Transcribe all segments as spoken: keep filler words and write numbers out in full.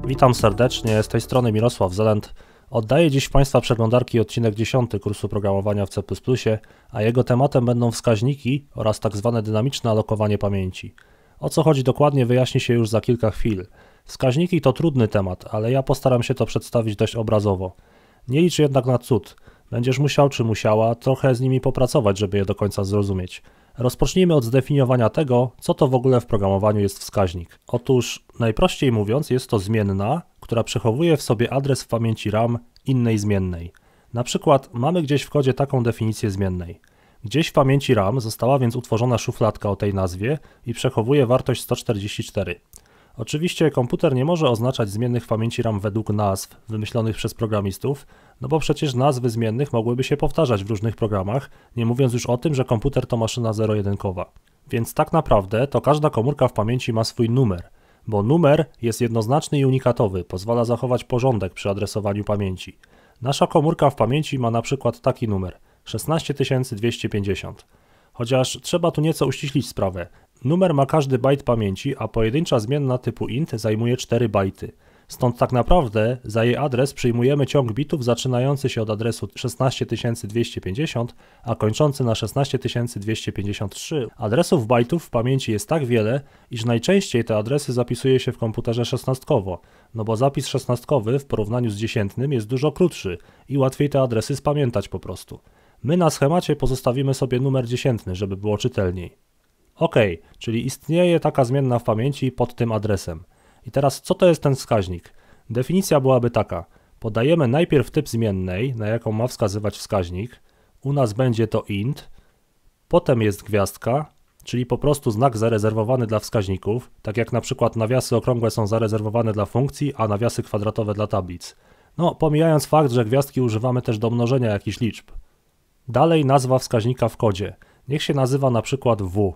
Witam serdecznie, z tej strony Mirosław Zelent. Oddaję dziś Państwa przeglądarki odcinek dziesiąty kursu programowania w C plus plus, a jego tematem będą wskaźniki oraz tak zwane dynamiczne alokowanie pamięci. O co chodzi dokładnie, wyjaśni się już za kilka chwil. Wskaźniki to trudny temat, ale ja postaram się to przedstawić dość obrazowo. Nie licz jednak na cud. Będziesz musiał czy musiała trochę z nimi popracować, żeby je do końca zrozumieć. Rozpocznijmy od zdefiniowania tego, co to w ogóle w programowaniu jest wskaźnik. Otóż, najprościej mówiąc, jest to zmienna, która przechowuje w sobie adres w pamięci RAM innej zmiennej. Na przykład mamy gdzieś w kodzie taką definicję zmiennej. Gdzieś w pamięci RAM została więc utworzona szufladka o tej nazwie i przechowuje wartość sto czterdzieści cztery. Oczywiście komputer nie może oznaczać zmiennych w pamięci RAM według nazw wymyślonych przez programistów, no bo przecież nazwy zmiennych mogłyby się powtarzać w różnych programach, nie mówiąc już o tym, że komputer to maszyna zero-jedynkowa. Więc tak naprawdę to każda komórka w pamięci ma swój numer, bo numer jest jednoznaczny i unikatowy, pozwala zachować porządek przy adresowaniu pamięci. Nasza komórka w pamięci ma na przykład taki numer szesnaście tysięcy dwieście pięćdziesiąt. Chociaż trzeba tu nieco uściślić sprawę. Numer ma każdy bajt pamięci, a pojedyncza zmienna typu int zajmuje cztery bajty. Stąd tak naprawdę za jej adres przyjmujemy ciąg bitów zaczynający się od adresu szesnaście tysięcy dwieście pięćdziesiąt, a kończący na szesnaście tysięcy dwieście pięćdziesiąt trzy. Adresów bajtów w pamięci jest tak wiele, iż najczęściej te adresy zapisuje się w komputerze szesnastkowo, no bo zapis szesnastkowy w porównaniu z dziesiętnym jest dużo krótszy i łatwiej te adresy spamiętać po prostu. My na schemacie pozostawimy sobie numer dziesiętny, żeby było czytelniej. Ok, czyli istnieje taka zmienna w pamięci pod tym adresem. I teraz co to jest ten wskaźnik? Definicja byłaby taka. Podajemy najpierw typ zmiennej, na jaką ma wskazywać wskaźnik. U nas będzie to int. Potem jest gwiazdka, czyli po prostu znak zarezerwowany dla wskaźników, tak jak na przykład nawiasy okrągłe są zarezerwowane dla funkcji, a nawiasy kwadratowe dla tablic. No, pomijając fakt, że gwiazdki używamy też do mnożenia jakichś liczb. Dalej nazwa wskaźnika w kodzie. Niech się nazywa na przykład w.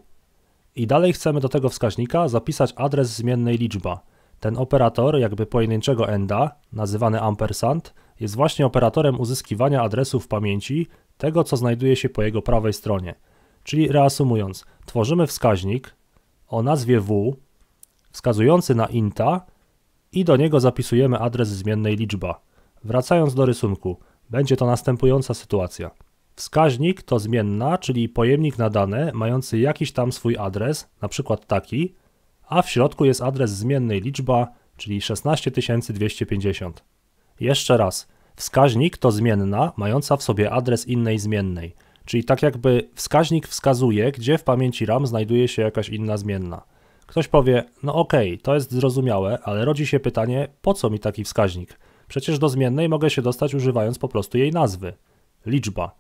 I dalej chcemy do tego wskaźnika zapisać adres zmiennej liczba. Ten operator, jakby pojedynczego enda, nazywany ampersand, jest właśnie operatorem uzyskiwania adresu w pamięci tego, co znajduje się po jego prawej stronie. Czyli reasumując, tworzymy wskaźnik o nazwie w, wskazujący na inta i do niego zapisujemy adres zmiennej liczba. Wracając do rysunku, będzie to następująca sytuacja. Wskaźnik to zmienna, czyli pojemnik na dane mający jakiś tam swój adres, na przykład taki, a w środku jest adres zmiennej liczba, czyli szesnaście tysięcy dwieście pięćdziesiąt. Jeszcze raz, wskaźnik to zmienna mająca w sobie adres innej zmiennej, czyli tak jakby wskaźnik wskazuje, gdzie w pamięci RAM znajduje się jakaś inna zmienna. Ktoś powie, no okej, okay, to jest zrozumiałe, ale rodzi się pytanie, po co mi taki wskaźnik? Przecież do zmiennej mogę się dostać używając po prostu jej nazwy. Liczba.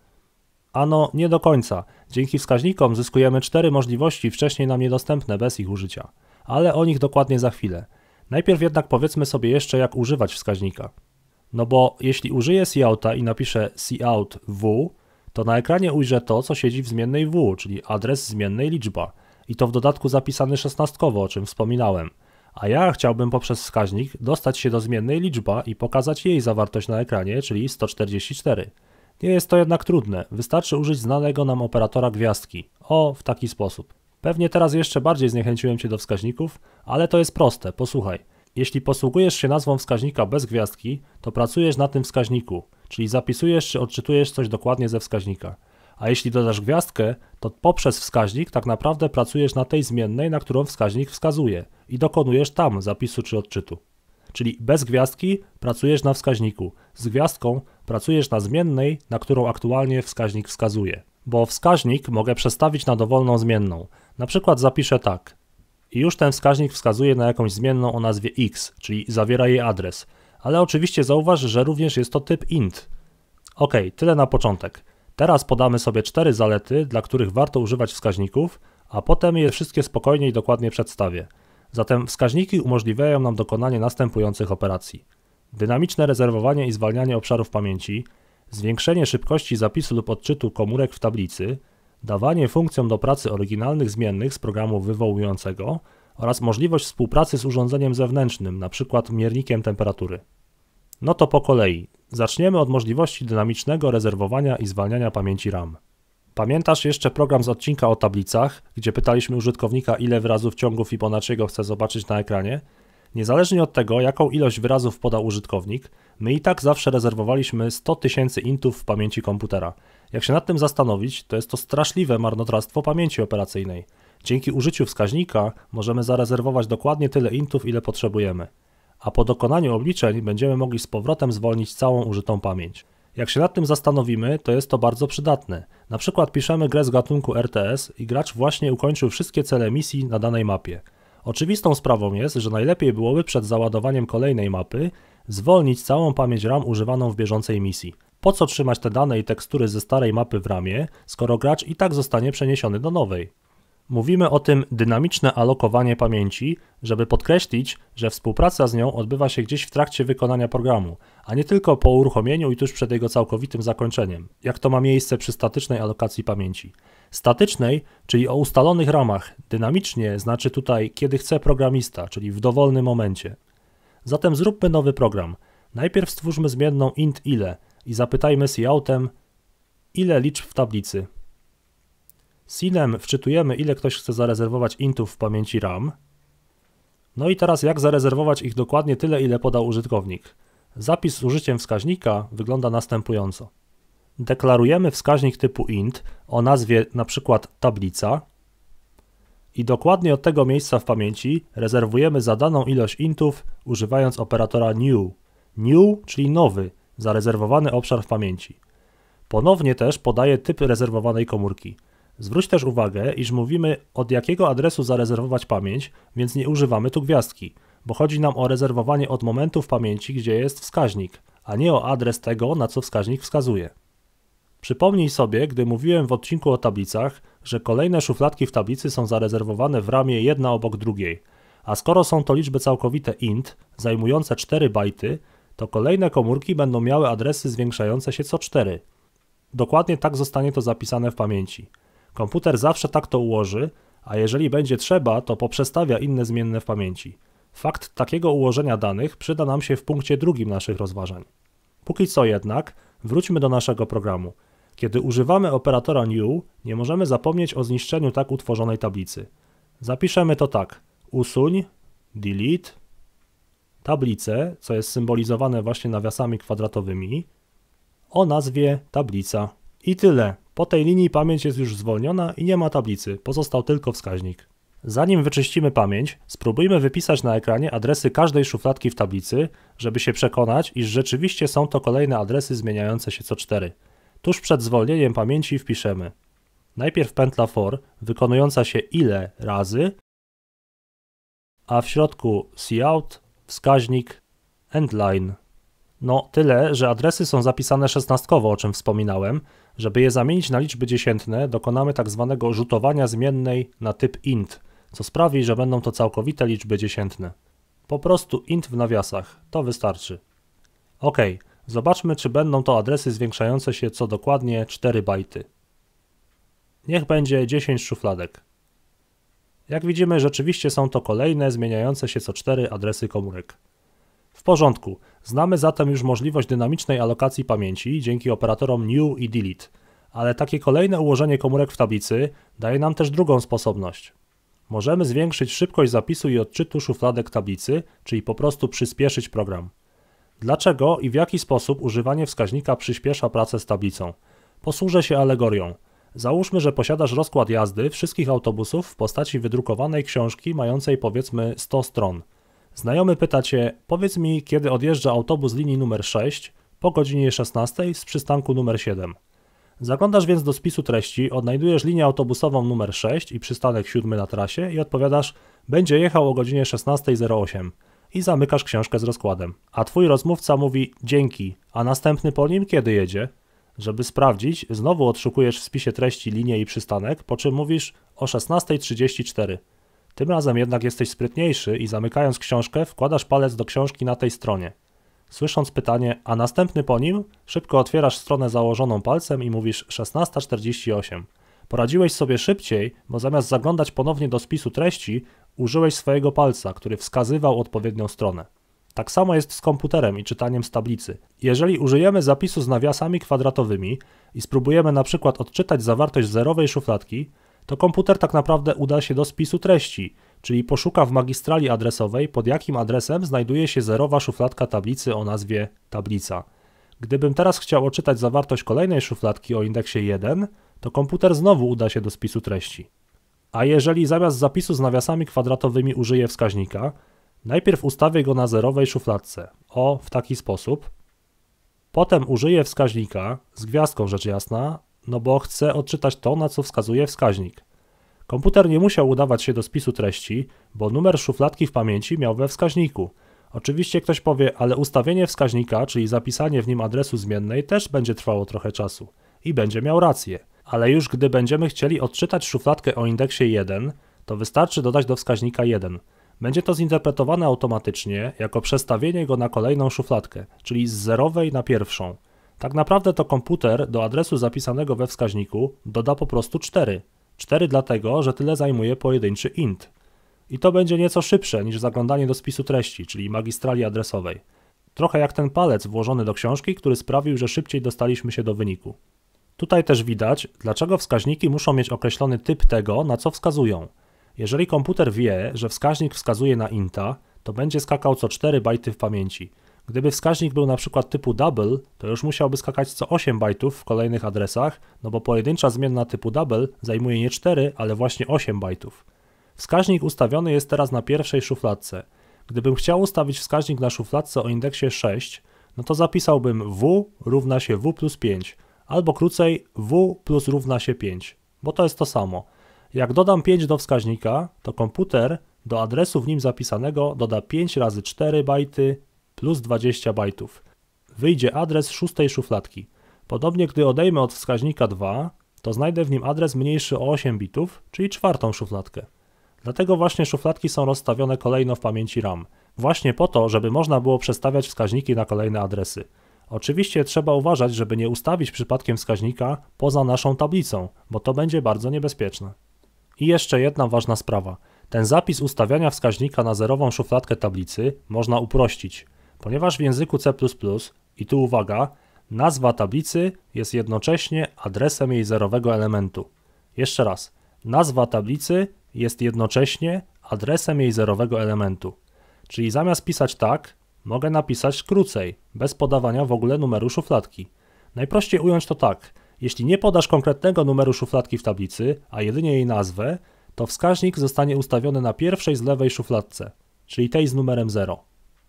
Ano, nie do końca. Dzięki wskaźnikom zyskujemy cztery możliwości wcześniej nam niedostępne bez ich użycia. Ale o nich dokładnie za chwilę. Najpierw jednak powiedzmy sobie jeszcze, jak używać wskaźnika. No bo jeśli użyję couta i napiszę cout w, to na ekranie ujrzę to, co siedzi w zmiennej w, czyli adres zmiennej liczba. I to w dodatku zapisany szesnastkowo, o czym wspominałem. A ja chciałbym poprzez wskaźnik dostać się do zmiennej liczba i pokazać jej zawartość na ekranie, czyli sto czterdzieści cztery. Nie jest to jednak trudne, wystarczy użyć znanego nam operatora gwiazdki. O, w taki sposób. Pewnie teraz jeszcze bardziej zniechęciłem Cię do wskaźników, ale to jest proste, posłuchaj. Jeśli posługujesz się nazwą wskaźnika bez gwiazdki, to pracujesz na tym wskaźniku, czyli zapisujesz czy odczytujesz coś dokładnie ze wskaźnika. A jeśli dodasz gwiazdkę, to poprzez wskaźnik tak naprawdę pracujesz na tej zmiennej, na którą wskaźnik wskazuje i dokonujesz tam zapisu czy odczytu. Czyli bez gwiazdki pracujesz na wskaźniku, z gwiazdką pracujesz na zmiennej, na którą aktualnie wskaźnik wskazuje. Bo wskaźnik mogę przestawić na dowolną zmienną. Na przykład zapiszę tak. I już ten wskaźnik wskazuje na jakąś zmienną o nazwie x, czyli zawiera jej adres. Ale oczywiście zauważ, że również jest to typ int. Ok, tyle na początek. Teraz podamy sobie cztery zalety, dla których warto używać wskaźników, a potem je wszystkie spokojnie i dokładnie przedstawię. Zatem wskaźniki umożliwiają nam dokonanie następujących operacji. Dynamiczne rezerwowanie i zwalnianie obszarów pamięci, zwiększenie szybkości zapisu lub odczytu komórek w tablicy, dawanie funkcjom do pracy oryginalnych zmiennych z programu wywołującego oraz możliwość współpracy z urządzeniem zewnętrznym, np. miernikiem temperatury. No to po kolei. Zaczniemy od możliwości dynamicznego rezerwowania i zwalniania pamięci RAM. Pamiętasz jeszcze program z odcinka o tablicach, gdzie pytaliśmy użytkownika, ile wyrazów ciągu Fibonacciego chce zobaczyć na ekranie? Niezależnie od tego, jaką ilość wyrazów podał użytkownik, my i tak zawsze rezerwowaliśmy sto tysięcy intów w pamięci komputera. Jak się nad tym zastanowić, to jest to straszliwe marnotrawstwo pamięci operacyjnej. Dzięki użyciu wskaźnika możemy zarezerwować dokładnie tyle intów, ile potrzebujemy. A po dokonaniu obliczeń będziemy mogli z powrotem zwolnić całą użytą pamięć. Jak się nad tym zastanowimy, to jest to bardzo przydatne. Na przykład piszemy grę z gatunku R T S i gracz właśnie ukończył wszystkie cele misji na danej mapie. Oczywistą sprawą jest, że najlepiej byłoby przed załadowaniem kolejnej mapy zwolnić całą pamięć RAM używaną w bieżącej misji. Po co trzymać te dane i tekstury ze starej mapy w ramie, skoro gracz i tak zostanie przeniesiony do nowej? Mówimy o tym dynamiczne alokowanie pamięci, żeby podkreślić, że współpraca z nią odbywa się gdzieś w trakcie wykonania programu, a nie tylko po uruchomieniu i tuż przed jego całkowitym zakończeniem, jak to ma miejsce przy statycznej alokacji pamięci. Statycznej, czyli o ustalonych ramach, dynamicznie znaczy tutaj kiedy chce programista, czyli w dowolnym momencie. Zatem zróbmy nowy program. Najpierw stwórzmy zmienną int ile i zapytajmy coutem ile liczb w tablicy. Sinem wczytujemy, ile ktoś chce zarezerwować intów w pamięci RAM. No i teraz jak zarezerwować ich dokładnie tyle, ile podał użytkownik. Zapis z użyciem wskaźnika wygląda następująco. Deklarujemy wskaźnik typu int o nazwie np. tablica i dokładnie od tego miejsca w pamięci rezerwujemy zadaną ilość intów używając operatora new. New, czyli nowy, zarezerwowany obszar w pamięci. Ponownie też podaję typ rezerwowanej komórki. Zwróć też uwagę, iż mówimy od jakiego adresu zarezerwować pamięć, więc nie używamy tu gwiazdki, bo chodzi nam o rezerwowanie od momentu w pamięci, gdzie jest wskaźnik, a nie o adres tego, na co wskaźnik wskazuje. Przypomnij sobie, gdy mówiłem w odcinku o tablicach, że kolejne szufladki w tablicy są zarezerwowane w ramie jedna obok drugiej, a skoro są to liczby całkowite int, zajmujące cztery bajty, to kolejne komórki będą miały adresy zwiększające się co cztery. Dokładnie tak zostanie to zapisane w pamięci. Komputer zawsze tak to ułoży, a jeżeli będzie trzeba, to poprzestawia inne zmienne w pamięci. Fakt takiego ułożenia danych przyda nam się w punkcie drugim naszych rozważań. Póki co jednak, wróćmy do naszego programu. Kiedy używamy operatora new, nie możemy zapomnieć o zniszczeniu tak utworzonej tablicy. Zapiszemy to tak: usuń, delete, tablicę, co jest symbolizowane właśnie nawiasami kwadratowymi, o nazwie tablica. I tyle. Po tej linii pamięć jest już zwolniona i nie ma tablicy, pozostał tylko wskaźnik. Zanim wyczyścimy pamięć, spróbujmy wypisać na ekranie adresy każdej szufladki w tablicy, żeby się przekonać, iż rzeczywiście są to kolejne adresy zmieniające się co cztery. Tuż przed zwolnieniem pamięci wpiszemy najpierw pętla for, wykonująca się ile razy, a w środku cout, wskaźnik, endline. No tyle, że adresy są zapisane szesnastkowo, o czym wspominałem. Żeby je zamienić na liczby dziesiętne, dokonamy tak zwanego rzutowania zmiennej na typ int, co sprawi, że będą to całkowite liczby dziesiętne. Po prostu int w nawiasach, to wystarczy. Ok, zobaczmy, czy będą to adresy zwiększające się co dokładnie cztery bajty. Niech będzie dziesięć szufladek. Jak widzimy, rzeczywiście są to kolejne zmieniające się co cztery adresy komórek. W porządku, znamy zatem już możliwość dynamicznej alokacji pamięci dzięki operatorom new i delete, ale takie kolejne ułożenie komórek w tablicy daje nam też drugą sposobność. Możemy zwiększyć szybkość zapisu i odczytu szufladek tablicy, czyli po prostu przyspieszyć program. Dlaczego i w jaki sposób używanie wskaźnika przyspiesza pracę z tablicą? Posłużę się alegorią. Załóżmy, że posiadasz rozkład jazdy wszystkich autobusów w postaci wydrukowanej książki mającej powiedzmy sto stron. Znajomy pyta Cię, powiedz mi, kiedy odjeżdża autobus linii numer sześć po godzinie szesnastej z przystanku numer siedem. Zaglądasz więc do spisu treści, odnajdujesz linię autobusową numer sześć i przystanek siódmy na trasie i odpowiadasz, będzie jechał o godzinie szesnastej zero osiem i zamykasz książkę z rozkładem. A Twój rozmówca mówi dzięki, a następny po nim kiedy jedzie? Żeby sprawdzić, znowu odszukujesz w spisie treści linię i przystanek, po czym mówisz o szesnastej trzydzieści cztery. Tym razem jednak jesteś sprytniejszy i zamykając książkę wkładasz palec do książki na tej stronie. Słysząc pytanie, a następny po nim, szybko otwierasz stronę założoną palcem i mówisz szesnasta czterdzieści osiem. Poradziłeś sobie szybciej, bo zamiast zaglądać ponownie do spisu treści, użyłeś swojego palca, który wskazywał odpowiednią stronę. Tak samo jest z komputerem i czytaniem z tablicy. Jeżeli użyjemy zapisu z nawiasami kwadratowymi i spróbujemy na przykład odczytać zawartość zerowej szufladki, to komputer tak naprawdę uda się do spisu treści, czyli poszuka w magistrali adresowej, pod jakim adresem znajduje się zerowa szufladka tablicy o nazwie tablica. Gdybym teraz chciał odczytać zawartość kolejnej szufladki o indeksie jeden, to komputer znowu uda się do spisu treści. A jeżeli zamiast zapisu z nawiasami kwadratowymi użyję wskaźnika, najpierw ustawię go na zerowej szufladce, o w taki sposób, potem użyję wskaźnika, z gwiazdką rzecz jasna, no bo chcę odczytać to, na co wskazuje wskaźnik. Komputer nie musiał udawać się do spisu treści, bo numer szufladki w pamięci miał we wskaźniku. Oczywiście ktoś powie, ale ustawienie wskaźnika, czyli zapisanie w nim adresu zmiennej, też będzie trwało trochę czasu. I będzie miał rację. Ale już gdy będziemy chcieli odczytać szufladkę o indeksie jeden, to wystarczy dodać do wskaźnika jeden. Będzie to zinterpretowane automatycznie jako przestawienie go na kolejną szufladkę, czyli z zerowej na pierwszą. Tak naprawdę to komputer do adresu zapisanego we wskaźniku doda po prostu cztery. cztery dlatego, że tyle zajmuje pojedynczy int. I to będzie nieco szybsze niż zaglądanie do spisu treści, czyli magistrali adresowej. Trochę jak ten palec włożony do książki, który sprawił, że szybciej dostaliśmy się do wyniku. Tutaj też widać, dlaczego wskaźniki muszą mieć określony typ tego, na co wskazują. Jeżeli komputer wie, że wskaźnik wskazuje na inta, to będzie skakał co cztery bajty w pamięci. Gdyby wskaźnik był na przykład typu double, to już musiałby skakać co osiem bajtów w kolejnych adresach, no bo pojedyncza zmienna typu double zajmuje nie cztery, ale właśnie osiem bajtów. Wskaźnik ustawiony jest teraz na pierwszej szufladce. Gdybym chciał ustawić wskaźnik na szufladce o indeksie sześć, no to zapisałbym w równa się w plus pięć, albo krócej w plus równa się pięć, bo to jest to samo. Jak dodam pięć do wskaźnika, to komputer do adresu w nim zapisanego doda pięć razy cztery bajty plus dwadzieścia bajtów. Wyjdzie adres szóstej szufladki. Podobnie gdy odejmę od wskaźnika dwa, to znajdę w nim adres mniejszy o osiem bitów, czyli czwartą szufladkę. Dlatego właśnie szufladki są rozstawione kolejno w pamięci RAM. Właśnie po to, żeby można było przestawiać wskaźniki na kolejne adresy. Oczywiście trzeba uważać, żeby nie ustawić przypadkiem wskaźnika poza naszą tablicą, bo to będzie bardzo niebezpieczne. I jeszcze jedna ważna sprawa. Ten zapis ustawiania wskaźnika na zerową szufladkę tablicy można uprościć, ponieważ w języku C plus plus, i tu uwaga, nazwa tablicy jest jednocześnie adresem jej zerowego elementu. Jeszcze raz, nazwa tablicy jest jednocześnie adresem jej zerowego elementu. Czyli zamiast pisać tak, mogę napisać krócej, bez podawania w ogóle numeru szufladki. Najprościej ująć to tak, jeśli nie podasz konkretnego numeru szufladki w tablicy, a jedynie jej nazwę, to wskaźnik zostanie ustawiony na pierwszej z lewej szufladce, czyli tej z numerem zero.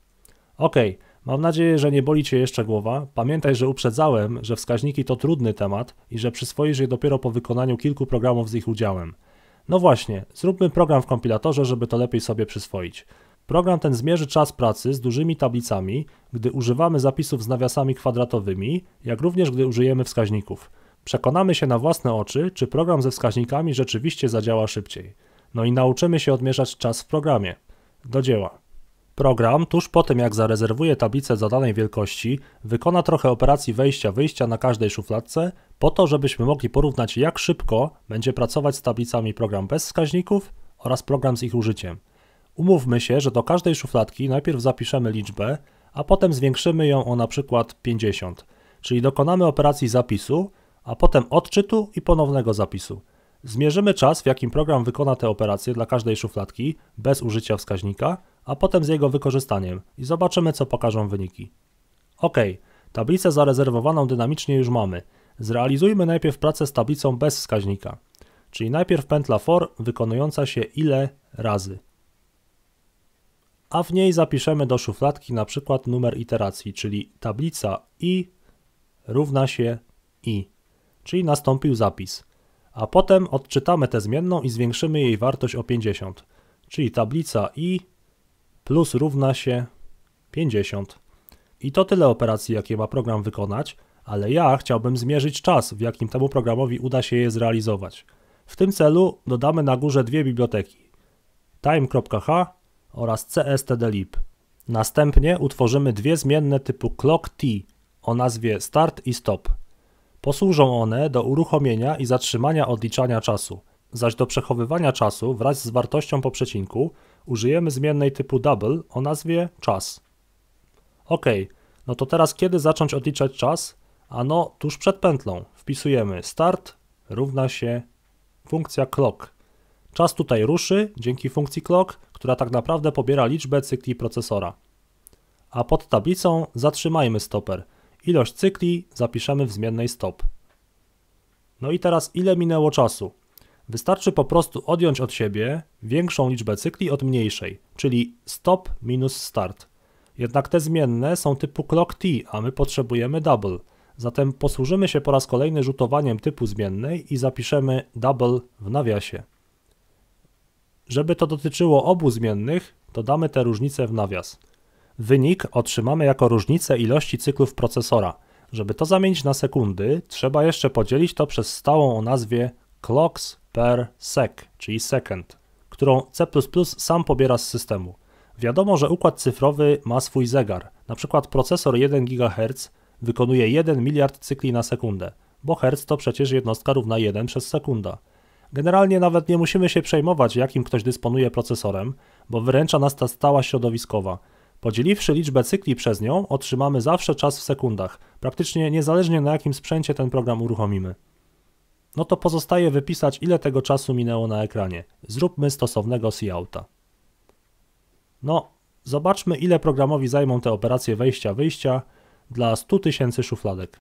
Ok, mam nadzieję, że nie boli Cię jeszcze głowa. Pamiętaj, że uprzedzałem, że wskaźniki to trudny temat i że przyswoisz je dopiero po wykonaniu kilku programów z ich udziałem. No właśnie, zróbmy program w kompilatorze, żeby to lepiej sobie przyswoić. Program ten zmierzy czas pracy z dużymi tablicami, gdy używamy zapisów z nawiasami kwadratowymi, jak również gdy użyjemy wskaźników. Przekonamy się na własne oczy, czy program ze wskaźnikami rzeczywiście zadziała szybciej. No i nauczymy się odmierzać czas w programie. Do dzieła. Program, tuż po tym jak zarezerwuje tablicę zadanej wielkości, wykona trochę operacji wejścia-wyjścia na każdej szufladce, po to, żebyśmy mogli porównać, jak szybko będzie pracować z tablicami program bez wskaźników oraz program z ich użyciem. Umówmy się, że do każdej szufladki najpierw zapiszemy liczbę, a potem zwiększymy ją o na przykład pięćdziesiąt, czyli dokonamy operacji zapisu, a potem odczytu i ponownego zapisu. Zmierzymy czas, w jakim program wykona te operacje dla każdej szufladki bez użycia wskaźnika, a potem z jego wykorzystaniem i zobaczymy, co pokażą wyniki. Ok, tablicę zarezerwowaną dynamicznie już mamy. Zrealizujmy najpierw pracę z tablicą bez wskaźnika, czyli najpierw pętla for wykonująca się ile razy. A w niej zapiszemy do szufladki na przykład numer iteracji, czyli tablica i równa się i, czyli nastąpił zapis. A potem odczytamy tę zmienną i zwiększymy jej wartość o pięćdziesiąt, czyli tablica i plus równa się pięćdziesiąt. I to tyle operacji, jakie ma program wykonać, ale ja chciałbym zmierzyć czas, w jakim temu programowi uda się je zrealizować. W tym celu dodamy na górze dwie biblioteki, time.h oraz cstdlib. Następnie utworzymy dwie zmienne typu clock_t o nazwie start i stop. Posłużą one do uruchomienia i zatrzymania odliczania czasu, zaś do przechowywania czasu wraz z wartością po przecinku użyjemy zmiennej typu double o nazwie czas. Ok, no to teraz kiedy zacząć odliczać czas? Ano tuż przed pętlą. Wpisujemy start równa się funkcja clock, Czas tutaj ruszy dzięki funkcji clock, która tak naprawdę pobiera liczbę cykli procesora. A pod tablicą zatrzymajmy stoper. Ilość cykli zapiszemy w zmiennej stop. No i teraz ile minęło czasu? Wystarczy po prostu odjąć od siebie większą liczbę cykli od mniejszej, czyli stop minus start. Jednak te zmienne są typu clock t, a my potrzebujemy double. Zatem posłużymy się po raz kolejny rzutowaniem typu zmiennej i zapiszemy double w nawiasie. Żeby to dotyczyło obu zmiennych, to damy te różnice w nawias. Wynik otrzymamy jako różnicę ilości cyklów procesora. Żeby to zamienić na sekundy, trzeba jeszcze podzielić to przez stałą o nazwie clocks per sec, czyli second, którą C plus plus sam pobiera z systemu. Wiadomo, że układ cyfrowy ma swój zegar. Na przykład procesor jeden gigaherc wykonuje jeden miliard cykli na sekundę, bo herc to przecież jednostka równa jeden przez sekunda. Generalnie nawet nie musimy się przejmować, jakim ktoś dysponuje procesorem, bo wyręcza nas ta stała środowiskowa. Podzieliwszy liczbę cykli przez nią, otrzymamy zawsze czas w sekundach, praktycznie niezależnie na jakim sprzęcie ten program uruchomimy. No to pozostaje wypisać, ile tego czasu minęło na ekranie. Zróbmy stosownego couta. No, zobaczmy, ile programowi zajmą te operacje wejścia-wyjścia dla stu tysięcy szufladek.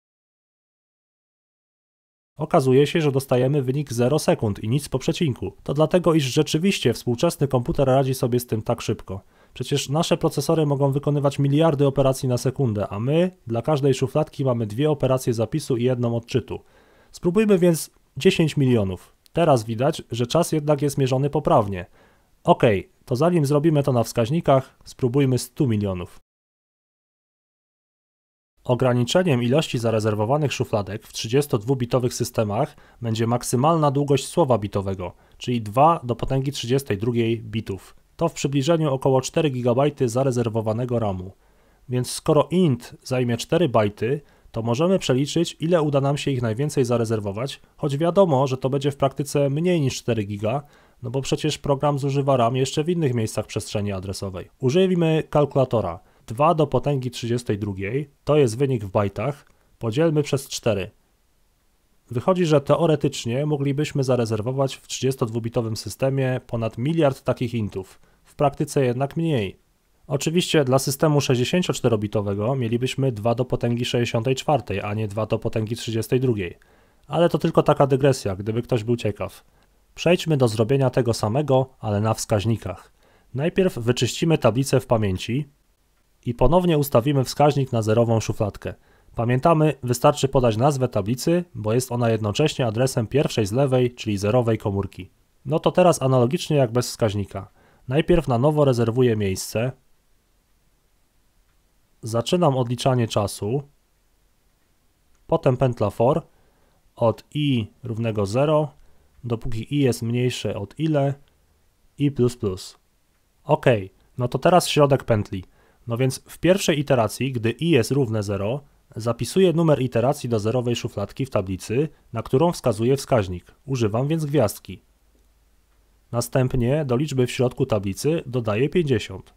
Okazuje się, że dostajemy wynik zero sekund i nic po przecinku. To dlatego, iż rzeczywiście współczesny komputer radzi sobie z tym tak szybko. Przecież nasze procesory mogą wykonywać miliardy operacji na sekundę, a my dla każdej szufladki mamy dwie operacje zapisu i jedną odczytu. Spróbujmy więc dziesięć milionów. Teraz widać, że czas jednak jest mierzony poprawnie. Ok, to zanim zrobimy to na wskaźnikach, spróbujmy stu milionów. Ograniczeniem ilości zarezerwowanych szufladek w trzydziestodwubitowych systemach będzie maksymalna długość słowa bitowego, czyli dwa do potęgi trzydziestej drugiej bitów. To w przybliżeniu około cztery gigabajty zarezerwowanego ramu. Więc skoro int zajmie cztery bajty, to możemy przeliczyć, ile uda nam się ich najwięcej zarezerwować, choć wiadomo, że to będzie w praktyce mniej niż cztery giga, no bo przecież program zużywa RAM jeszcze w innych miejscach przestrzeni adresowej. Użyjmy kalkulatora. dwa do potęgi trzydziestej drugiej, to jest wynik w bajtach, podzielmy przez cztery. Wychodzi, że teoretycznie moglibyśmy zarezerwować w trzydziestodwubitowym systemie ponad miliard takich intów, w praktyce jednak mniej. Oczywiście dla systemu sześćdziesięcioczterobitowego mielibyśmy dwa do potęgi sześćdziesiątej czwartej, a nie dwa do potęgi trzydziestej drugiej. Ale to tylko taka dygresja, gdyby ktoś był ciekaw. Przejdźmy do zrobienia tego samego, ale na wskaźnikach. Najpierw wyczyścimy tablicę w pamięci i ponownie ustawimy wskaźnik na zerową szufladkę. Pamiętamy, wystarczy podać nazwę tablicy, bo jest ona jednocześnie adresem pierwszej z lewej, czyli zerowej komórki. No to teraz analogicznie jak bez wskaźnika. Najpierw na nowo rezerwuję miejsce. Zaczynam odliczanie czasu. Potem pętla for od i równego zero, dopóki i jest mniejsze od ile, i plus plus. Ok, no to teraz środek pętli. No więc w pierwszej iteracji, gdy i jest równe zero, zapisuję numer iteracji do zerowej szufladki w tablicy, na którą wskazuje wskaźnik. Używam więc gwiazdki. Następnie do liczby w środku tablicy dodaję pięćdziesiąt.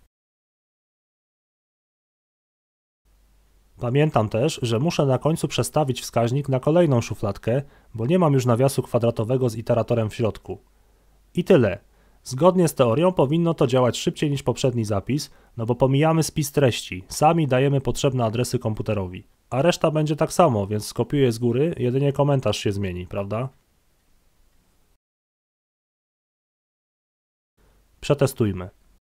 Pamiętam też, że muszę na końcu przestawić wskaźnik na kolejną szufladkę, bo nie mam już nawiasu kwadratowego z iteratorem w środku. I tyle. Zgodnie z teorią powinno to działać szybciej niż poprzedni zapis, no bo pomijamy spis treści, sami dajemy potrzebne adresy komputerowi. A reszta będzie tak samo, więc skopiuję z góry, jedynie komentarz się zmieni, prawda? Przetestujmy.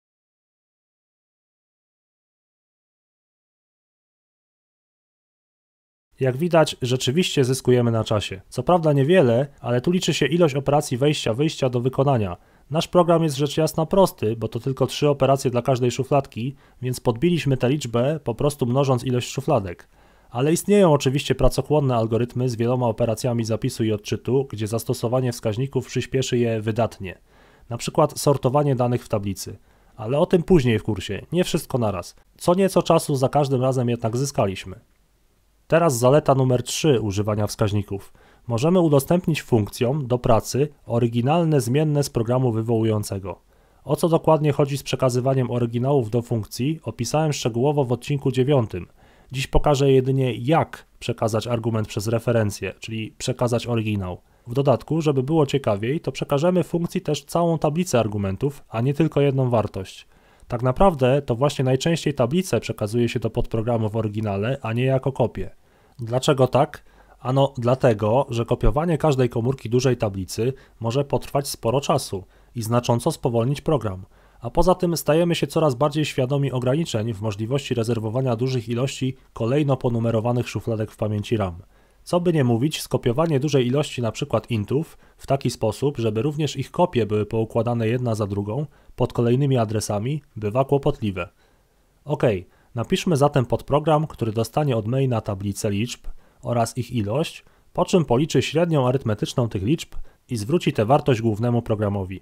Jak widać, rzeczywiście zyskujemy na czasie. Co prawda niewiele, ale tu liczy się ilość operacji wejścia-wyjścia do wykonania. Nasz program jest rzecz jasna prosty, bo to tylko trzy operacje dla każdej szufladki, więc podbiliśmy tę liczbę po prostu mnożąc ilość szufladek. Ale istnieją oczywiście pracochłonne algorytmy z wieloma operacjami zapisu i odczytu, gdzie zastosowanie wskaźników przyspieszy je wydatnie. Na przykład sortowanie danych w tablicy. Ale o tym później w kursie, nie wszystko naraz. Co nieco czasu za każdym razem jednak zyskaliśmy. Teraz zaleta numer trzy używania wskaźników. Możemy udostępnić funkcjom do pracy oryginalne zmienne z programu wywołującego. O co dokładnie chodzi z przekazywaniem oryginałów do funkcji, opisałem szczegółowo w odcinku dziewiątym. Dziś pokażę jedynie, jak przekazać argument przez referencję, czyli przekazać oryginał. W dodatku, żeby było ciekawiej, to przekażemy funkcji też całą tablicę argumentów, a nie tylko jedną wartość. Tak naprawdę to właśnie najczęściej tablicę przekazuje się do podprogramu w oryginale, a nie jako kopię. Dlaczego tak? Ano dlatego, że kopiowanie każdej komórki dużej tablicy może potrwać sporo czasu i znacząco spowolnić program, a poza tym stajemy się coraz bardziej świadomi ograniczeń w możliwości rezerwowania dużych ilości kolejno ponumerowanych szufladek w pamięci RAM. Co by nie mówić, skopiowanie dużej ilości np. intów w taki sposób, żeby również ich kopie były poukładane jedna za drugą pod kolejnymi adresami, bywa kłopotliwe. Ok, napiszmy zatem podprogram, który dostanie od maina tablicę liczb oraz ich ilość, po czym policzy średnią arytmetyczną tych liczb i zwróci tę wartość głównemu programowi.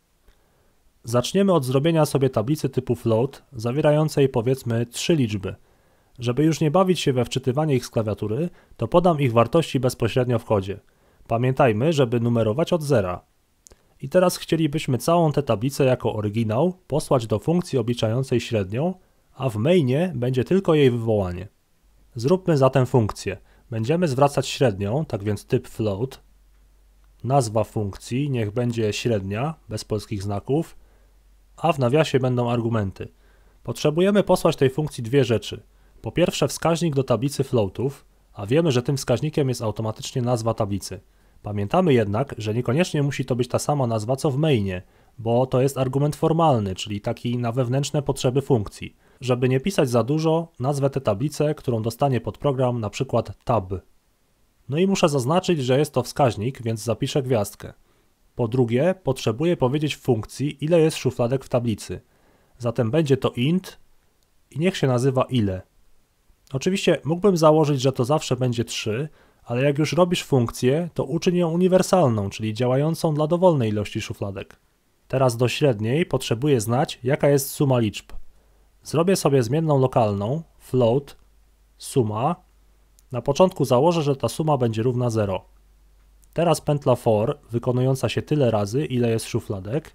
Zaczniemy od zrobienia sobie tablicy typu float, zawierającej powiedzmy trzy liczby. Żeby już nie bawić się we wczytywanie ich z klawiatury, to podam ich wartości bezpośrednio w kodzie. Pamiętajmy, żeby numerować od zera. I teraz chcielibyśmy całą tę tablicę jako oryginał posłać do funkcji obliczającej średnią, a w mainie będzie tylko jej wywołanie. Zróbmy zatem funkcję. Będziemy zwracać średnią, tak więc typ float. Nazwa funkcji niech będzie średnia, bez polskich znaków, a w nawiasie będą argumenty. Potrzebujemy posłać tej funkcji dwie rzeczy. Po pierwsze wskaźnik do tablicy floatów, a wiemy, że tym wskaźnikiem jest automatycznie nazwa tablicy. Pamiętamy jednak, że niekoniecznie musi to być ta sama nazwa co w mainie, bo to jest argument formalny, czyli taki na wewnętrzne potrzeby funkcji. Żeby nie pisać za dużo, nazwę tę tablicę, którą dostanie podprogram, na przykład tab. No i muszę zaznaczyć, że jest to wskaźnik, więc zapiszę gwiazdkę. Po drugie, potrzebuję powiedzieć w funkcji, ile jest szufladek w tablicy. Zatem będzie to int i niech się nazywa ile. Oczywiście mógłbym założyć, że to zawsze będzie trzy, ale jak już robisz funkcję, to uczyń ją uniwersalną, czyli działającą dla dowolnej ilości szufladek. Teraz do średniej potrzebuję znać, jaka jest suma liczb. Zrobię sobie zmienną lokalną, float, suma. Na początku założę, że ta suma będzie równa zero. Teraz pętla for, wykonująca się tyle razy, ile jest szufladek.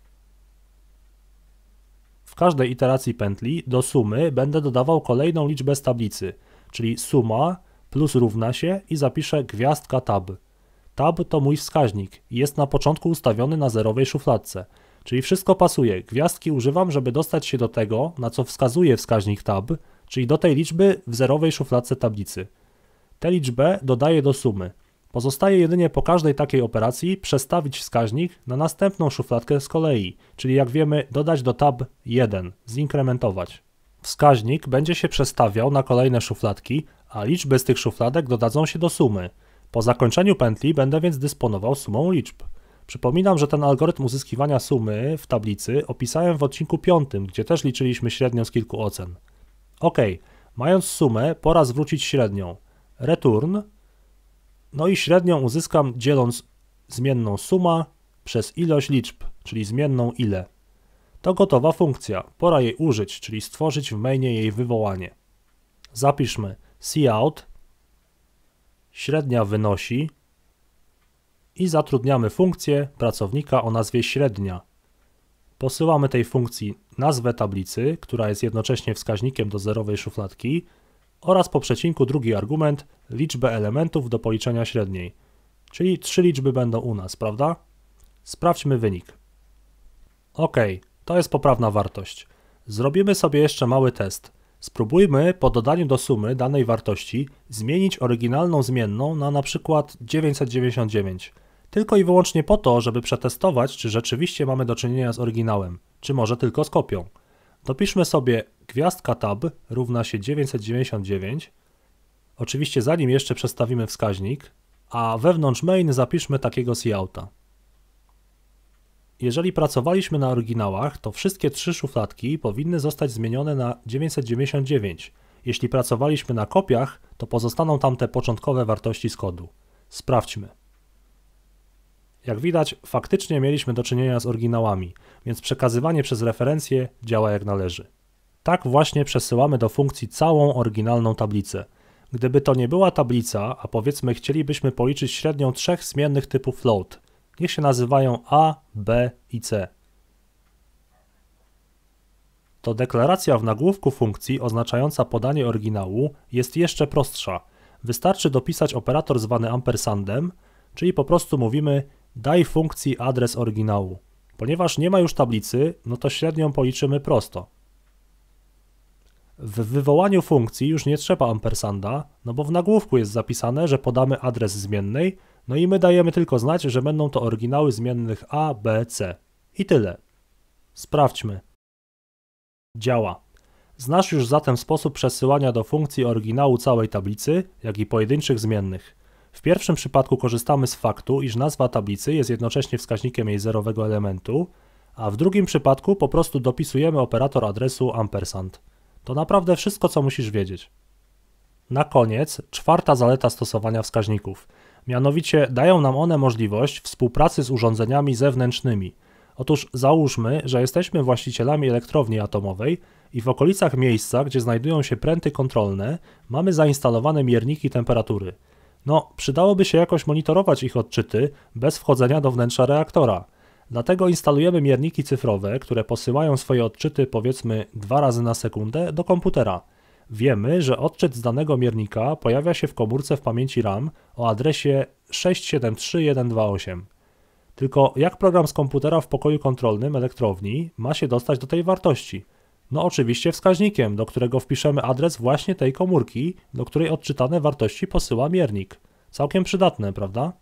W każdej iteracji pętli do sumy będę dodawał kolejną liczbę z tablicy, czyli suma plus równa się i zapiszę gwiazdka tab. Tab to mój wskaźnik i jest na początku ustawiony na zerowej szufladce, czyli wszystko pasuje. Gwiazdki używam, żeby dostać się do tego, na co wskazuje wskaźnik tab, czyli do tej liczby w zerowej szufladce tablicy. Tę liczbę dodaję do sumy. Pozostaje jedynie po każdej takiej operacji przestawić wskaźnik na następną szufladkę z kolei, czyli jak wiemy dodać do tab jeden, zinkrementować. Wskaźnik będzie się przestawiał na kolejne szufladki, a liczby z tych szufladek dodadzą się do sumy. Po zakończeniu pętli będę więc dysponował sumą liczb. Przypominam, że ten algorytm uzyskiwania sumy w tablicy opisałem w odcinku piątym, gdzie też liczyliśmy średnią z kilku ocen. Ok, mając sumę, pora zwrócić średnią. Return. No i średnią uzyskam dzieląc zmienną suma przez ilość liczb, czyli zmienną ile. To gotowa funkcja, pora jej użyć, czyli stworzyć w mainie jej wywołanie. Zapiszmy cout, średnia wynosi i zatrudniamy funkcję pracownika o nazwie średnia. Posyłamy tej funkcji nazwę tablicy, która jest jednocześnie wskaźnikiem do zerowej szufladki, oraz po przecinku drugi argument, liczbę elementów do policzenia średniej. Czyli trzy liczby będą u nas, prawda? Sprawdźmy wynik. Ok, to jest poprawna wartość. Zrobimy sobie jeszcze mały test. Spróbujmy po dodaniu do sumy danej wartości zmienić oryginalną zmienną na na przykład dziewięćset dziewięćdziesiąt dziewięć. Tylko i wyłącznie po to, żeby przetestować, czy rzeczywiście mamy do czynienia z oryginałem, czy może tylko z kopią. Dopiszmy sobie gwiazdka tab równa się dziewięćset dziewięćdziesiąt dziewięć. Oczywiście zanim jeszcze przestawimy wskaźnik, a wewnątrz main zapiszmy takiego couta. Jeżeli pracowaliśmy na oryginałach, to wszystkie trzy szufladki powinny zostać zmienione na dziewięćset dziewięćdziesiąt dziewięć. Jeśli pracowaliśmy na kopiach, to pozostaną tam te początkowe wartości z kodu. Sprawdźmy. Jak widać, faktycznie mieliśmy do czynienia z oryginałami, więc przekazywanie przez referencję działa jak należy. Tak właśnie przesyłamy do funkcji całą oryginalną tablicę. Gdyby to nie była tablica, a powiedzmy chcielibyśmy policzyć średnią trzech zmiennych typu float, niech się nazywają A, B i C. To deklaracja w nagłówku funkcji oznaczająca podanie oryginału jest jeszcze prostsza. Wystarczy dopisać operator zwany ampersandem, czyli po prostu mówimy daj funkcji adres oryginału. Ponieważ nie ma już tablicy, no to średnią policzymy prosto. W wywołaniu funkcji już nie trzeba ampersanda, no bo w nagłówku jest zapisane, że podamy adres zmiennej, no i my dajemy tylko znać, że będą to oryginały zmiennych A, B, C. I tyle. Sprawdźmy. Działa. Znasz już zatem sposób przesyłania do funkcji oryginału całej tablicy, jak i pojedynczych zmiennych. W pierwszym przypadku korzystamy z faktu, iż nazwa tablicy jest jednocześnie wskaźnikiem jej zerowego elementu, a w drugim przypadku po prostu dopisujemy operator adresu ampersand. To naprawdę wszystko, co musisz wiedzieć. Na koniec czwarta zaleta stosowania wskaźników. Mianowicie dają nam one możliwość współpracy z urządzeniami zewnętrznymi. Otóż załóżmy, że jesteśmy właścicielami elektrowni atomowej i w okolicach miejsca, gdzie znajdują się pręty kontrolne, mamy zainstalowane mierniki temperatury. No, przydałoby się jakoś monitorować ich odczyty bez wchodzenia do wnętrza reaktora. Dlatego instalujemy mierniki cyfrowe, które posyłają swoje odczyty powiedzmy dwa razy na sekundę do komputera. Wiemy, że odczyt z danego miernika pojawia się w komórce w pamięci RAM o adresie sześć siedem trzy jeden dwa osiem. Tylko jak program z komputera w pokoju kontrolnym elektrowni ma się dostać do tej wartości? No oczywiście wskaźnikiem, do którego wpiszemy adres właśnie tej komórki, do której odczytane wartości posyła miernik. Całkiem przydatne, prawda?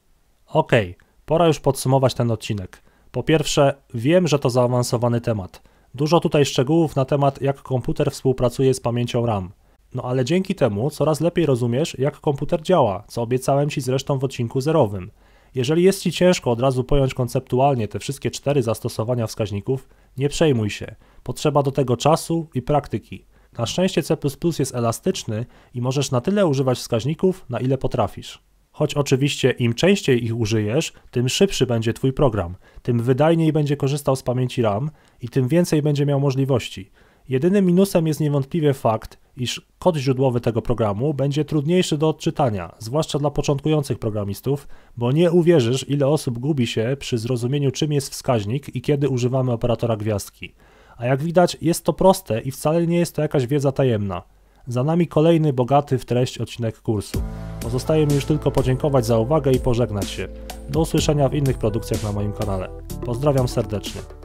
Okej, pora już podsumować ten odcinek. Po pierwsze, wiem, że to zaawansowany temat. Dużo tutaj szczegółów na temat, jak komputer współpracuje z pamięcią RAM. No ale dzięki temu coraz lepiej rozumiesz, jak komputer działa, co obiecałem Ci zresztą w odcinku zerowym. Jeżeli jest Ci ciężko od razu pojąć konceptualnie te wszystkie cztery zastosowania wskaźników, nie przejmuj się. Potrzeba do tego czasu i praktyki. Na szczęście C plus plus jest elastyczny i możesz na tyle używać wskaźników, na ile potrafisz. Choć oczywiście im częściej ich użyjesz, tym szybszy będzie Twój program, tym wydajniej będzie korzystał z pamięci RAM i tym więcej będzie miał możliwości. Jedynym minusem jest niewątpliwie fakt, iż kod źródłowy tego programu będzie trudniejszy do odczytania, zwłaszcza dla początkujących programistów, bo nie uwierzysz, ile osób gubi się przy zrozumieniu, czym jest wskaźnik i kiedy używamy operatora gwiazdki. A jak widać, jest to proste i wcale nie jest to jakaś wiedza tajemna. Za nami kolejny bogaty w treść odcinek kursu. Pozostaje mi już tylko podziękować za uwagę i pożegnać się. Do usłyszenia w innych produkcjach na moim kanale. Pozdrawiam serdecznie.